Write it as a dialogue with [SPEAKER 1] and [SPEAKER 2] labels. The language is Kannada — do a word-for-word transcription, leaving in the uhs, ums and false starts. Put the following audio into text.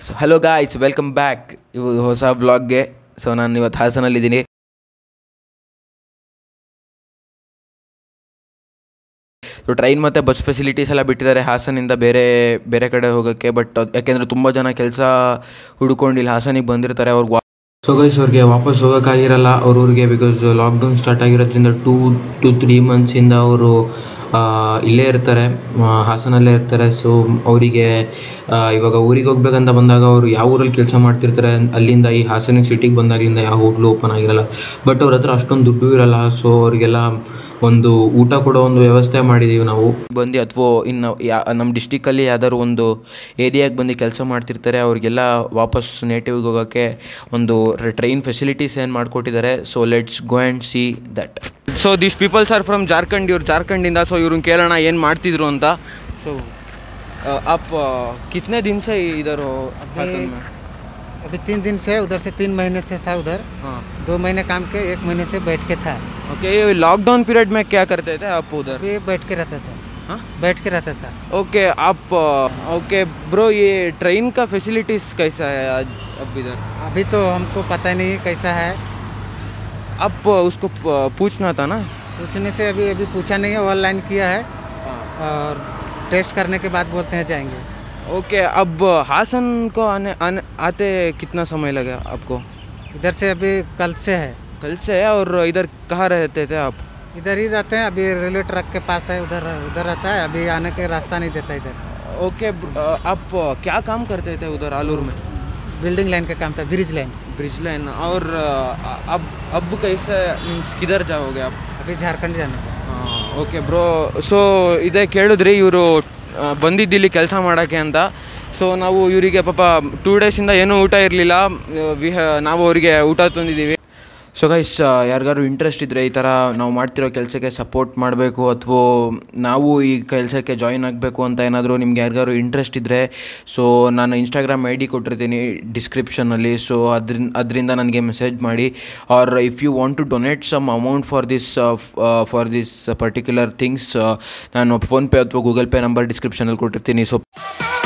[SPEAKER 1] So hello guys, welcome back ಇವು ಹೊಸ ವ್ಲಾಗ್ಗೆ. ಸೊ ನಾನು ಇವತ್ತು ಹಾಸನಲ್ಲಿದ್ದೀನಿ. ಸೊ ಟ್ರೈನ್ ಮತ್ತು ಬಸ್ ಫೆಸಿಲಿಟೀಸ್ ಎಲ್ಲ ಬಿಟ್ಟಿದ್ದಾರೆ ಹಾಸನಿಂದ ಬೇರೆ ಬೇರೆ ಕಡೆ ಹೋಗೋಕ್ಕೆ. ಬಟ್ ಯಾಕೆಂದರೆ ತುಂಬ ಜನ ಕೆಲಸ ಹುಡ್ಕೊಂಡು ಇಲ್ಲಿ ಹಾಸನಿಗೆ ಬಂದಿರ್ತಾರೆ. ಅವ್ರಿಗೆ ಸೊ ಗೈಸ್ ಅವ್ರಿಗೆ ವಾಪಸ್ ಹೋಗೋಕ್ಕಾಗಿರಲ್ಲ ಅವ್ರ ಊರಿಗೆ, ಬಿಕಾಸ್ ಲಾಕ್ಡೌನ್ ಸ್ಟಾರ್ಟ್ ಆಗಿರೋದ್ರಿಂದ ಟೂ ಟು ತ್ರೀ ಮಂತ್ಸಿಂದ ಅವರು ಇಲ್ಲೇ ಇರ್ತಾರೆ, ಹಾಸನಲ್ಲೇ ಇರ್ತಾರೆ. ಸೊ ಅವರಿಗೆ ಇವಾಗ ಊರಿಗೆ ಹೋಗ್ಬೇಕಂತ ಬಂದಾಗ ಅವರು ಯಾವ ಊರಲ್ಲಿ ಕೆಲಸ ಮಾಡ್ತಿರ್ತಾರೆ ಅಲ್ಲಿಂದ ಈ ಹಾಸನ ಸಿಟಿಗೆ ಬಂದಾಗಲಿಂದ ಯಾವ ಹೋಟ್ಲು ಓಪನ್ ಆಗಿರಲ್ಲ. ಬಟ್ ಅವ್ರ ಹತ್ರ ಅಷ್ಟೊಂದು ದುಡ್ಡು ಇರಲ್ಲ. ಸೊ ಅವರಿಗೆಲ್ಲ ಒಂದು ಊಟ ಕೊಡೋ ಒಂದು ವ್ಯವಸ್ಥೆ ಮಾಡಿದ್ದೀವಿ ನಾವು ಬಂದು, ಅಥವಾ ಇನ್ನು ಯಾ ನಮ್ಮ ಡಿಸ್ಟಿಕಲ್ಲಿ ಯಾವ್ದಾದ್ರು ಒಂದು ಏರಿಯಾಗೆ ಬಂದು ಕೆಲಸ ಮಾಡ್ತಿರ್ತಾರೆ ಅವ್ರಿಗೆಲ್ಲ ವಾಪಸ್ ನೇಟಿವ್ಗೆ ಹೋಗೋಕ್ಕೆ ಒಂದು ಟ್ರೈನ್ ಫೆಸಿಲಿಟೀಸ್ ಏನು ಮಾಡಿಕೊಟ್ಟಿದ್ದಾರೆ. So let's go and see that. So these peoples are from Jharkhand. ಇವ್ರು ಜಾರ್ಖಂಡಿಂದ. ಸೊ ಇವ್ರನ್ನ ಕೇಳೋಣ ಏನು ಮಾಡ್ತಿದ್ರು ಅಂತ. ಸೊ आप कितने दिन से इधर हो हासन में?
[SPEAKER 2] अभी तीन दिन से, उधर से तीन महीने से था उधर. हाँ. दो महीने काम के, एक महीने से बैठ के था.
[SPEAKER 1] ओके. ये लॉकडाउन पीरियड में क्या करते थे आप उधर?
[SPEAKER 2] अभी बैठ के रहता था. हाँ, बैठ के रहता था.
[SPEAKER 1] ओके. आप ओके ब्रो, ये ट्रेन का फैसिलिटीज़ कैसा है आज अब इधर?
[SPEAKER 2] अभी तो हमको पता नहीं कैसा है.
[SPEAKER 1] आप उसको पूछना था ना.
[SPEAKER 2] पूछने से अभी अभी पूछा नहीं है, ऑनलाइन किया है. हाँ. और टेस्ट करने के बाद बोलते हैं जाएंगे.
[SPEAKER 1] ओके. अब हासन को आने, आने आते कितना समय लगा आपको?
[SPEAKER 2] इधर से अभी कल से है.
[SPEAKER 1] कल से है. और इधर कहाँ रहते थे आप?
[SPEAKER 2] इधर ही रहते हैं. अभी रेलवे ट्रैक के पास है, उधर उधर रहता है. अभी आने के रास्ता नहीं देता इधर.
[SPEAKER 1] ओके. आप क्या काम करते थे उधर आलूर में?
[SPEAKER 2] बिल्डिंग लाइन का काम था, ब्रिज लाइन.
[SPEAKER 1] Bridge line. और अब अब कैसे मीन्स किधर जाओगे आप?
[SPEAKER 2] अभी झारखंड जाने का.
[SPEAKER 1] Okay bro. ಸೊ ಇದೇ ಕೇಳಿದ್ರಿ, ಇವರು ಬಂದಿದ್ದಿಲ್ಲಿ ಕೆಲಸ ಮಾಡೋಕ್ಕೆ ಅಂತ. ಸೊ ನಾವು ಇವರಿಗೆ ಪಾಪ ಟೂ ಡೇಸಿಂದ ಏನೂ ಊಟ ಇರಲಿಲ್ಲ. ವಿ ನಾವು ಅವರಿಗೆ ಊಟ ತಂದಿದ್ದೀವಿ. ಸೊ ಗೈಸ್, ಯಾರಿಗಾರು ಇಂಟ್ರೆಸ್ಟ್ ಇದ್ದರೆ ಈ ಥರ ನಾವು ಮಾಡ್ತಿರೋ ಕೆಲಸಕ್ಕೆ ಸಪೋರ್ಟ್ ಮಾಡಬೇಕು ಅಥವಾ ನಾವು ಈ ಕೆಲಸಕ್ಕೆ ಜಾಯಿನ್ ಆಗಬೇಕು ಅಂತ ಏನಾದರೂ ನಿಮ್ಗೆ ಯಾರಿಗಾರು ಇಂಟ್ರೆಸ್ಟ್ ಇದ್ದರೆ, ಸೊ ನಾನು ಇನ್ಸ್ಟಾಗ್ರಾಮ್ ಐ ಡಿ ಕೊಟ್ಟಿರ್ತೀನಿ ಡಿಸ್ಕ್ರಿಪ್ಷನಲ್ಲಿ. ಸೊ ಅದ್ರಿಂದ ಅದರಿಂದ ನನಗೆ ಮೆಸೇಜ್ ಮಾಡಿ. Or if you want to donate some amount for this for this particular things, ನಾನು ಫೋನ್ಪೇ ಅಥವಾ ಗೂಗಲ್ ಪೇ ನಂಬರ್ ಡಿಸ್ಕ್ರಿಪ್ಷನಲ್ಲಿ ಕೊಟ್ಟಿರ್ತೀನಿ. ಸೊ